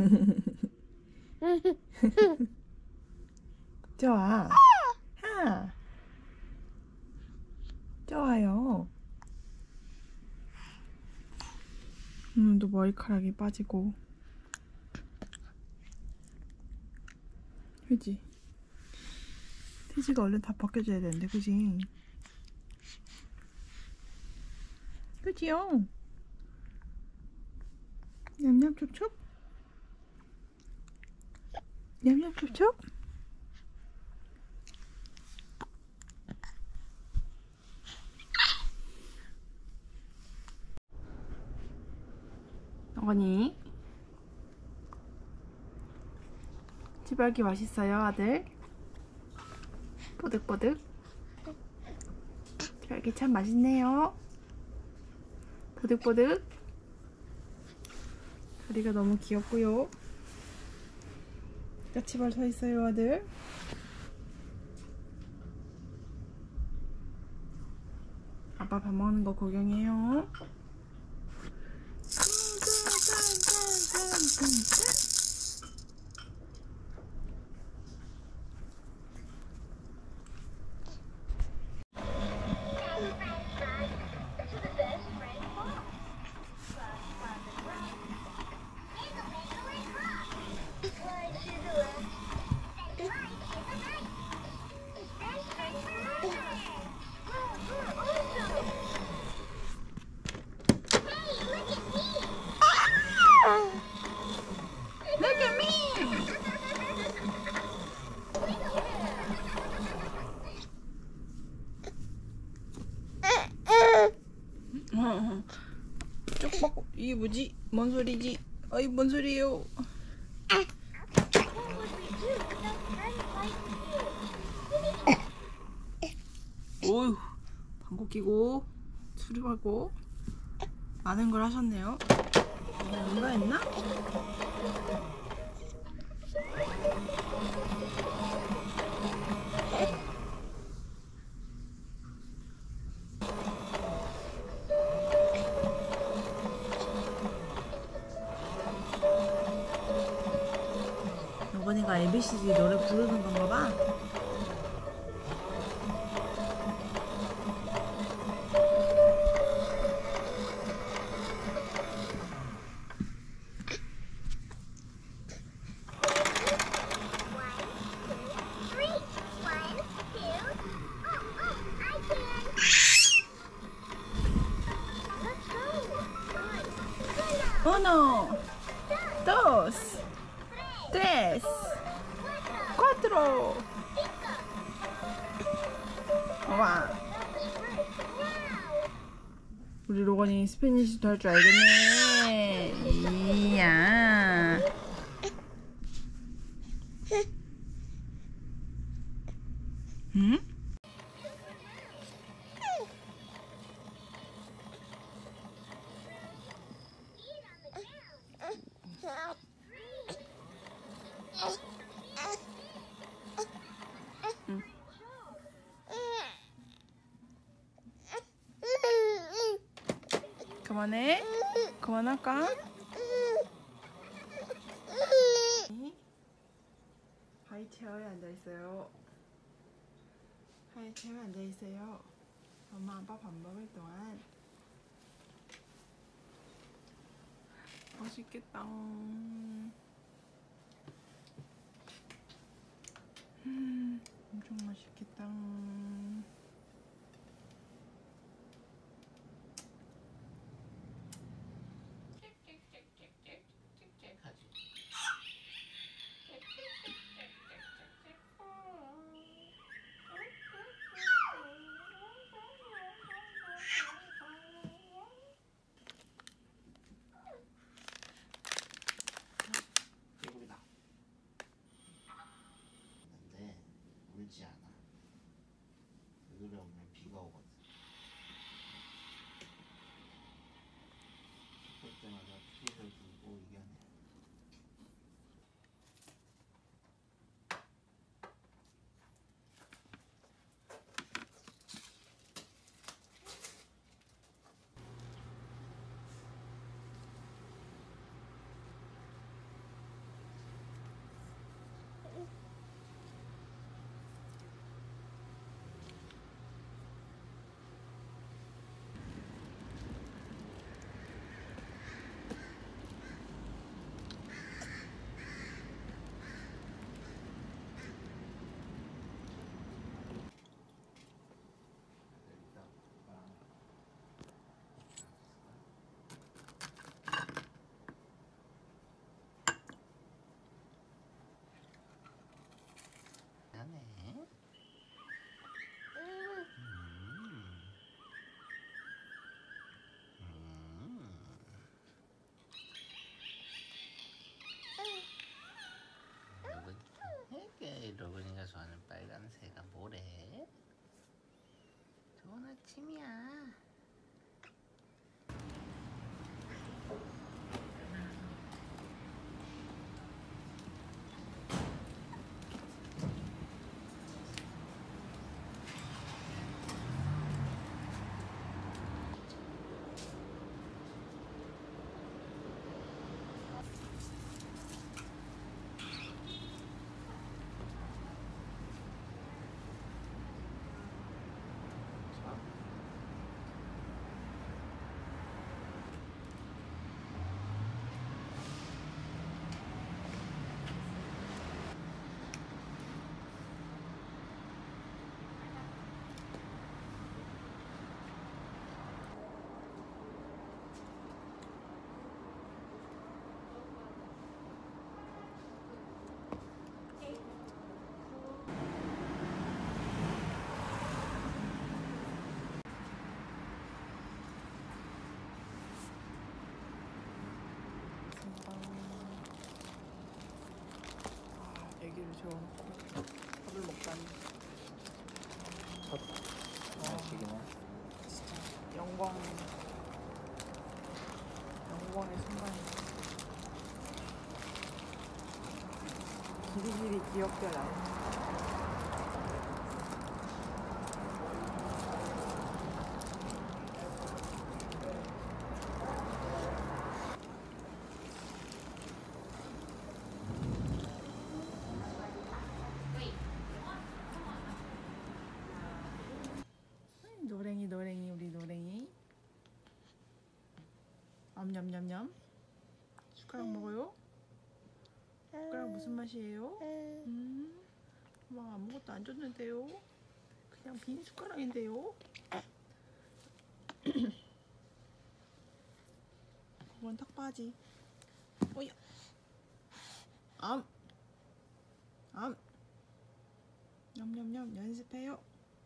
좋아. 하. 좋아요. 또 머리카락이 빠지고. 그지? 태지가 얼른 다 벗겨줘야 되는데, 그지? 그지요? 냠냠촉촉? 냠냠촉촉? 어머니, 지발기 맛있어요, 아들? 뽀득뽀득. 지발기 참 맛있네요. 뽀득뽀득. 다리가 너무 귀엽고요. 까치발 서 있어요, 아들. 아빠 밥 먹는 거 구경해요. Look at me! 쪽 받고 이게 뭐지? 뭔 소리지? 어이 뭔 소리예요? 오휴, 방귀 끼고 수립하고 많은 걸 하셨네요. 뭔가 했나? 요번이가 ABCD 노래 부르는 건가 봐. Uno, dos, tres, cuatro. 와. 우리 로건이 스페니쉬도 할 줄 알겠네. 이야. 응? 그만해. 그만할까? 하이체어에 앉아있어요. 하이체어에 앉아있어요. 엄마 아빠 밥 먹을 동안. 맛있겠다. 엄청 맛있겠다. 울지 않아. 왜 그래? 오늘 비가 오거든. 볼 때마다 피해를 주고 이겨내. 아침이야. 애기를 재워놓고 밥을 먹다니 첫 야식이네. 진짜 영광의 순간이다. 길이길이 기억되라. 노랭이 우리 노랭이. 암냠냠냠. 숟가락 먹어요? 숟가락 무슨 맛이에요? 엄마가 아무것도 안 줬는데요? 그냥 빈 숟가락인데요? 그건 턱받이. 어야. 암. 냠냠냠 연습해요.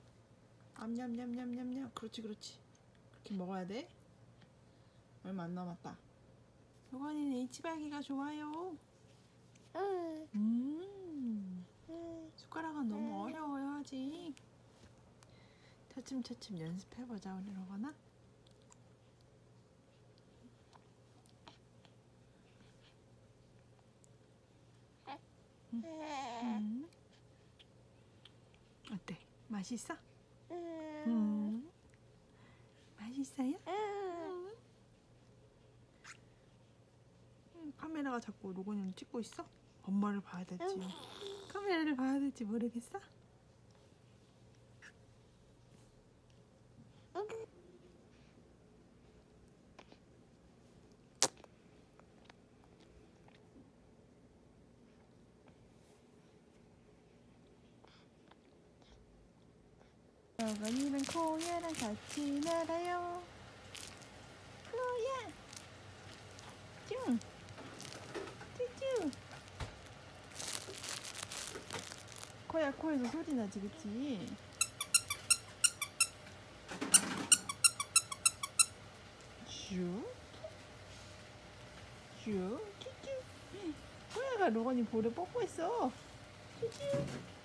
암냠냠냠냠냠. 그렇지. 그렇게 먹어야 돼. 얼마 안 남았다. 요건이는 H발기가 좋아요. 숟가락은 너무 어려워요 아직. 차츰 연습해보자 우리 로건아. 어때? 맛있어? 맛있어요? 카메라가 자꾸 로건이를 찍고 있어? 엄마를 봐야 될지 카메라를 봐야 될지 모르겠어? 로건이랑 코야랑 같이 놀아요. 코야 쭈 쭈쭈. 코야 코에서 소리 나지 그치? 쭈쭈. 코야가 로건이 볼에 뽀뽀했어. 쭈쭈.